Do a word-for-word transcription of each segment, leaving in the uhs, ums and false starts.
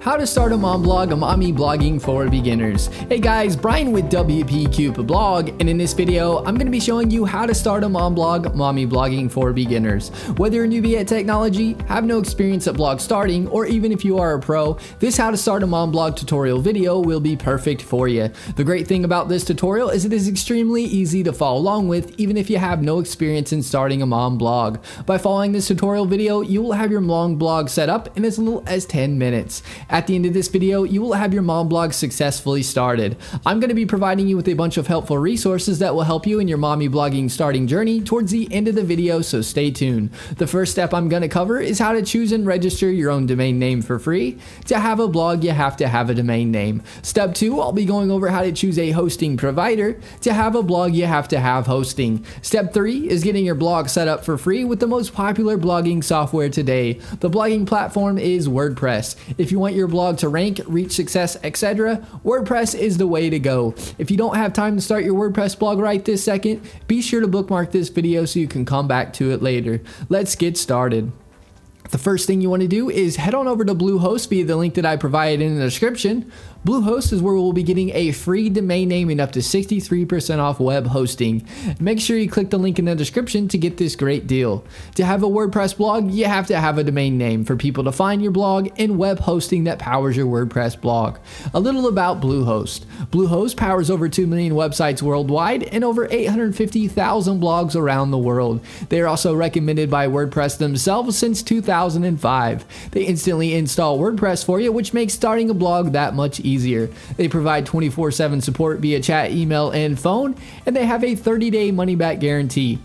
How to start a mom blog, a mommy blogging for beginners. Hey guys, Brian with W P Cupid blog, and in this video, I'm going to be showing you how to start a mom blog, mommy blogging for beginners. Whether you're a newbie at technology, have no experience at blog starting, or even if you are a pro, this how to start a mom blog tutorial video will be perfect for you. The great thing about this tutorial is it is extremely easy to follow along with, even if you have no experience in starting a mom blog. By following this tutorial video, you will have your mom blog set up in as little as ten minutes. At the end of this video, you will have your mom blog successfully started. I'm going to be providing you with a bunch of helpful resources that will help you in your mommy blogging starting journey towards the end of the video, so stay tuned. The first step I'm going to cover is how to choose and register your own domain name for free. To have a blog, you have to have a domain name. Step two, I'll be going over how to choose a hosting provider. To have a blog, you have to have hosting. Step three is getting your blog set up for free with the most popular blogging software today. The blogging platform is WordPress. If you want your blog to rank, reach success, et cetera, WordPress is the way to go. If you don't have time to start your WordPress blog right this second, be sure to bookmark this video so you can come back to it later. Let's get started. The first thing you want to do is head on over to Bluehost via the link that I provided in the description. Bluehost is where we'll be getting a free domain name and up to sixty-three percent off web hosting. Make sure you click the link in the description to get this great deal. To have a WordPress blog, you have to have a domain name for people to find your blog and web hosting that powers your WordPress blog. A little about Bluehost. Bluehost powers over two million websites worldwide and over eight hundred fifty thousand blogs around the world. They are also recommended by WordPress themselves since two thousand five. They instantly install WordPress for you, which makes starting a blog that much easier. easier. They provide twenty-four seven support via chat, email, and phone, and they have a thirty day money-back guarantee.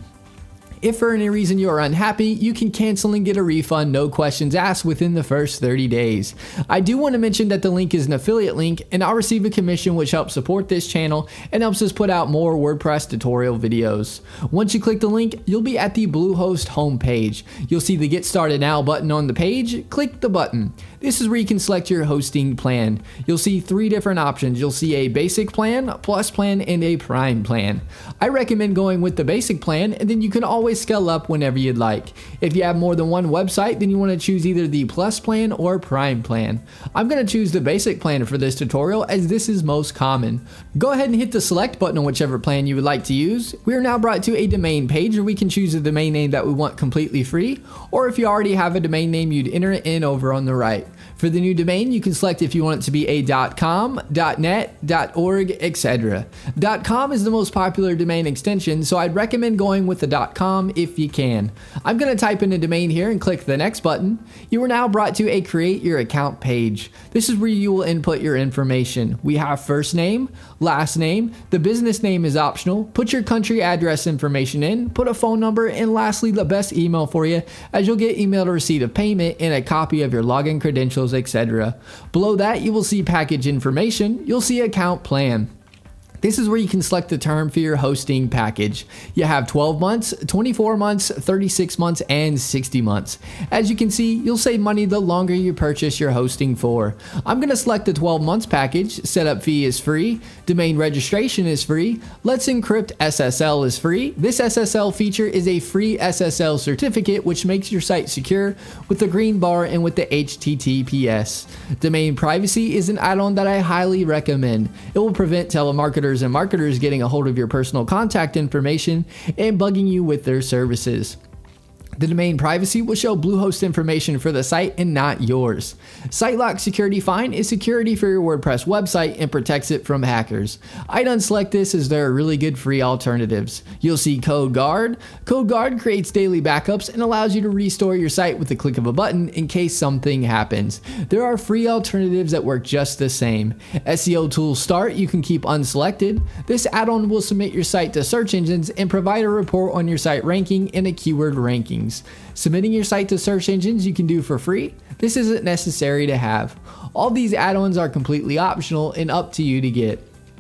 If for any reason you are unhappy, you can cancel and get a refund, no questions asked, within the first thirty days. I do want to mention that the link is an affiliate link, and I'll receive a commission which helps support this channel and helps us put out more WordPress tutorial videos. Once you click the link, you'll be at the Bluehost homepage. You'll see the Get Started Now button on the page. Click the button. This is where you can select your hosting plan. You'll see three different options. You'll see a basic plan, plus plan, and a prime plan. I recommend going with the basic plan, and then you can always scale up whenever you'd like. If you have more than one website, then you want to choose either the plus plan or prime plan. I'm going to choose the basic plan for this tutorial as this is most common. Go ahead and hit the select button on whichever plan you would like to use. We are now brought to a domain page where we can choose a domain name that we want completely free, or if you already have a domain name, you'd enter it in over on the right. For the new domain, you can select if you want it to be a .com, .net, .org, et cetera. .com is the most popular domain extension, so I'd recommend going with the .com if you can. I'm going to type in a domain here and click the next button. You are now brought to a Create Your Account page. This is where you will input your information. We have first name, last name, the business name is optional, put your country address information in, put a phone number, and lastly the best email for you, as you'll get emailed a receipt of payment and a copy of your login credentials, et cetera. Below that, you will see package information. You'll see account plan. This is where you can select the term for your hosting package. You have twelve months, twenty-four months, thirty-six months, and sixty months. As you can see, you'll save money the longer you purchase your hosting for. I'm going to select the twelve months package. Setup fee is free. Domain registration is free. Let's Encrypt S S L is free. This S S L feature is a free S S L certificate which makes your site secure with the green bar and with the H T T P S. Domain privacy is an add-on that I highly recommend. It will prevent telemarketers and marketers getting a hold of your personal contact information and bugging you with their services. The domain privacy will show Bluehost information for the site and not yours. Site lock security fine is security for your WordPress website and protects it from hackers. I'd unselect this as there are really good free alternatives. You'll see Code Guard. Code Guard creates daily backups and allows you to restore your site with the click of a button in case something happens. There are free alternatives that work just the same. S E O Tool Start you can keep unselected. This add-on will submit your site to search engines and provide a report on your site ranking and a keyword ranking. Submitting your site to search engines you can do for free. This isn't necessary to have. All these add-ons are completely optional and up to you to get.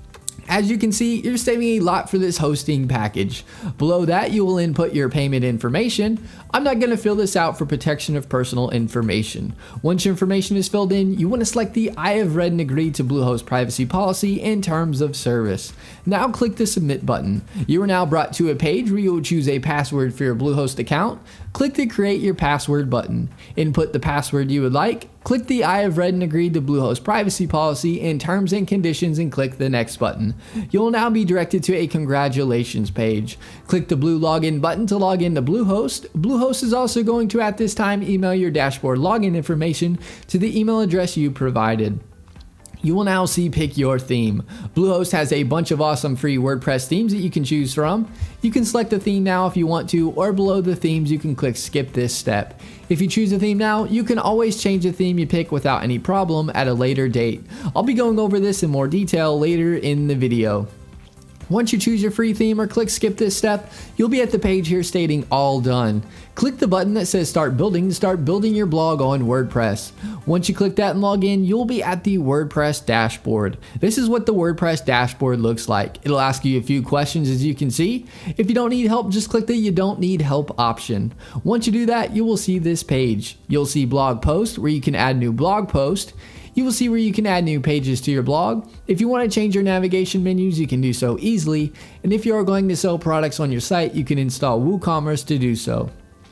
As you can see, you're saving a lot for this hosting package. Below that, you will input your payment information. I'm not going to fill this out for protection of personal information. Once your information is filled in, you want to select the I have read and agreed to Bluehost privacy policy and terms of service. Now click the submit button. You are now brought to a page where you will choose a password for your Bluehost account. Click the create your password button. Input the password you would like. Click the I have read and agreed to Bluehost privacy policy and terms and conditions and click the next button. You'll now be directed to a congratulations page. Click the blue login button to log into Bluehost. Bluehost is also going to at this time email your dashboard login information to the email address you provided. You will now see pick your theme. Bluehost has a bunch of awesome free WordPress themes that you can choose from. You can select a theme now if you want to, or below the themes you can click skip this step. If you choose a theme now, you can always change the theme you pick without any problem at a later date. I'll be going over this in more detail later in the video. Once you choose your free theme or click skip this step, you'll be at the page here stating all done. Click the button that says start building to start building your blog on WordPress. Once you click that and log in, you'll be at the WordPress dashboard. This is what the WordPress dashboard looks like. It'll ask you a few questions, as you can see. If you don't need help, just click the you don't need help option. Once you do that, you will see this page. You'll see blog post where you can add new blog post. You will see where you can add new pages to your blog. If you want to change your navigation menus, you can do so easily. And if you are going to sell products on your site, you can install WooCommerce to do so.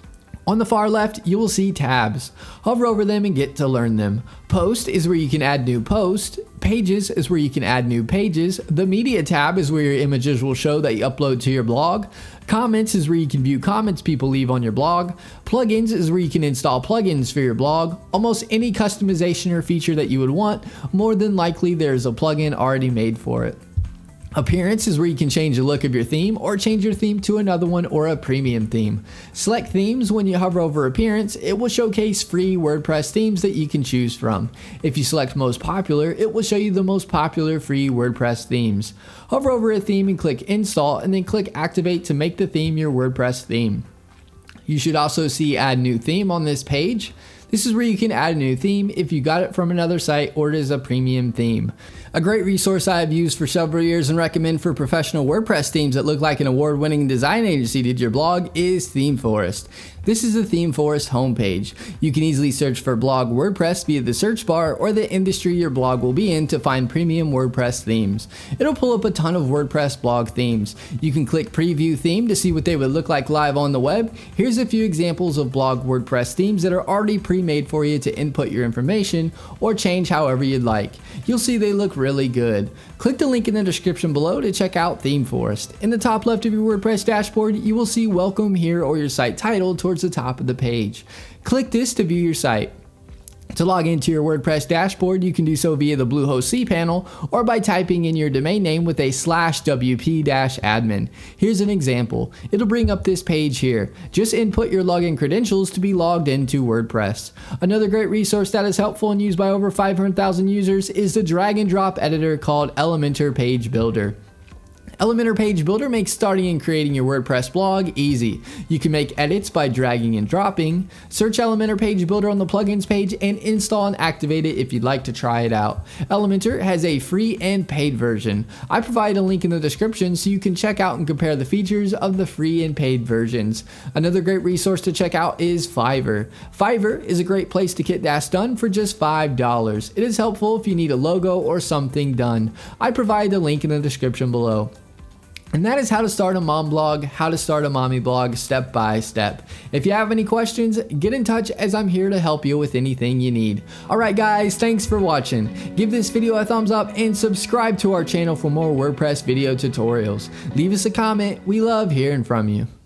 On the far left, you will see tabs. Hover over them and get to learn them. Post is where you can add new posts. Pages is where you can add new pages. The media tab is where your images will show that you upload to your blog. Comments is where you can view comments people leave on your blog. Plugins is where you can install plugins for your blog. Almost any customization or feature that you would want, more than likely there's a plugin already made for it. Appearance is where you can change the look of your theme or change your theme to another one or a premium theme. Select themes. When you hover over appearance, it will showcase free WordPress themes that you can choose from. If you select most popular, it will show you the most popular free WordPress themes. Hover over a theme and click install and then click activate to make the theme your WordPress theme. You should also see add new theme on this page. This is where you can add a new theme if you got it from another site or it is a premium theme. A great resource I have used for several years and recommend for professional WordPress themes that look like an award-winning design agency did your blog is ThemeForest. This is the ThemeForest homepage. You can easily search for blog WordPress via the search bar or the industry your blog will be in to find premium WordPress themes. It'll pull up a ton of WordPress blog themes. You can click preview theme to see what they would look like live on the web. Here's a few examples of blog WordPress themes that are already pre-made for you to input your information or change however you'd like. You'll see they look really good. Click the link in the description below to check out ThemeForest. In the top left of your WordPress dashboard, you will see welcome here or your site title towards the top of the page. Click this to view your site. To log into your WordPress dashboard, you can do so via the Bluehost cPanel or by typing in your domain name with a slash wp dash admin. Here's an example. It'll bring up this page here. Just input your login credentials to be logged into WordPress. Another great resource that is helpful and used by over five hundred thousand users is the drag and drop editor called Elementor Page Builder. Elementor Page Builder makes starting and creating your WordPress blog easy. You can make edits by dragging and dropping. Search Elementor Page Builder on the plugins page and install and activate it if you'd like to try it out. Elementor has a free and paid version. I provide a link in the description so you can check out and compare the features of the free and paid versions. Another great resource to check out is Fiverr. Fiverr is a great place to get tasks done for just five dollars. It is helpful if you need a logo or something done. I provide the link in the description below. And that is how to start a mom blog, how to start a mommy blog step by step. If you have any questions, get in touch as I'm here to help you with anything you need. Alright guys, thanks for watching. Give this video a thumbs up and subscribe to our channel for more WordPress video tutorials. Leave us a comment, we love hearing from you.